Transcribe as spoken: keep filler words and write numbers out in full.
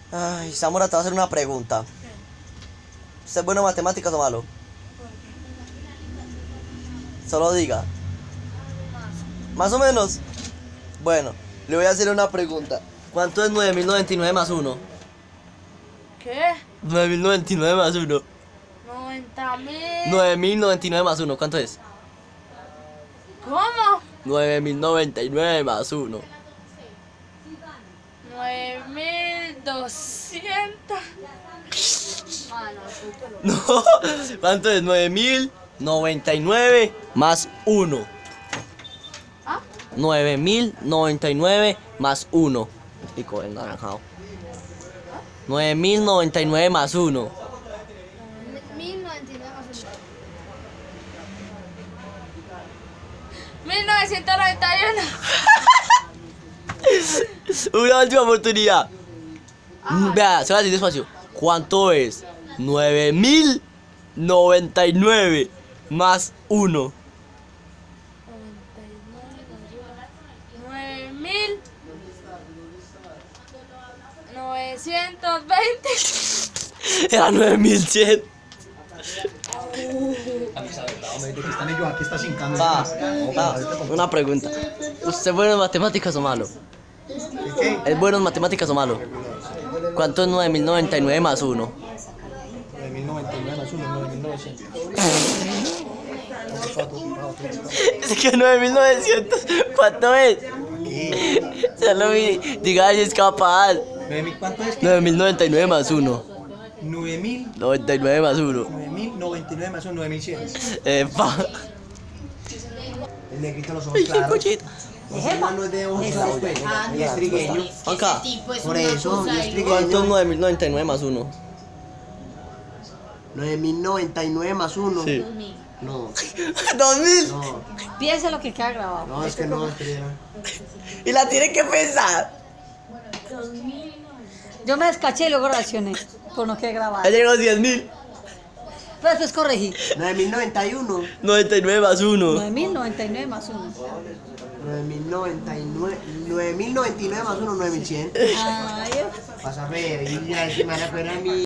Ay, Zamora, te voy a hacer una pregunta. ¿Usted es bueno en matemáticas o malo? Solo diga. ¿Más o menos? Bueno, le voy a hacer una pregunta. ¿Cuánto es nueve mil noventa y nueve más uno? ¿Qué? nueve mil noventa y nueve más uno. noventa mil. nueve mil noventa y nueve más uno, ¿cuánto es? ¿Cómo? nueve mil noventa y nueve más uno. nueve mil doscientos. No, ¿cuánto es? nueve mil noventa y nueve más uno. ¿Ah? nueve mil noventa y nueve más uno. Y con el naranjado. nueve mil noventa y nueve más uno. mil noventa y nueve más mil novecientos noventa y uno. Una última oportunidad. Mm, Vea, se va a decir despacio. ¿Cuánto es? nueve mil noventa y nueve más uno. nueve mil novecientos veinte. Era nueve mil cien. Están ellos aquí, está sin cambio. Pa, pa, una pregunta. ¿Usted es bueno en matemáticas o malo? ¿Qué? ¿Es bueno en matemáticas o malo? ¿Cuánto es nueve mil noventa y nueve más uno? nueve mil noventa y nueve más uno, nueve mil novecientos. Es que nueve mil novecientos. ¿Cuánto es? Aquí. Solo mi. Diga si es capaz. ¿nueve mil cuánto es? nueve mil noventa y nueve más uno. nueve mil noventa y nueve más uno. nueve mil noventa y nueve más uno, nueve mil cien. Epa. El negrito los ojos claros. Cochita. No es de ojos claros, pues. Y es trigueño. Acá. Por eso, y es ¿Cuánto es trigueño. nueve mil noventa y nueve más uno? nueve mil noventa y nueve más uno. Sí. No, ¿dos mil? no, Piensa lo que queda grabado. no, es que no, es que ya. Y la tiene que pensar. Yo me descaché y luego reaccioné. Por no que grabado. Ya llegó a diez mil. Pero después corregí. nueve mil noventa y uno. noventa y nueve más uno. nueve mil noventa y nueve más uno. nueve mil noventa y nueve. nueve mil noventa y nueve más uno, nueve mil cien. Ay, Vas a ver, y ya es que me van a poner a mí.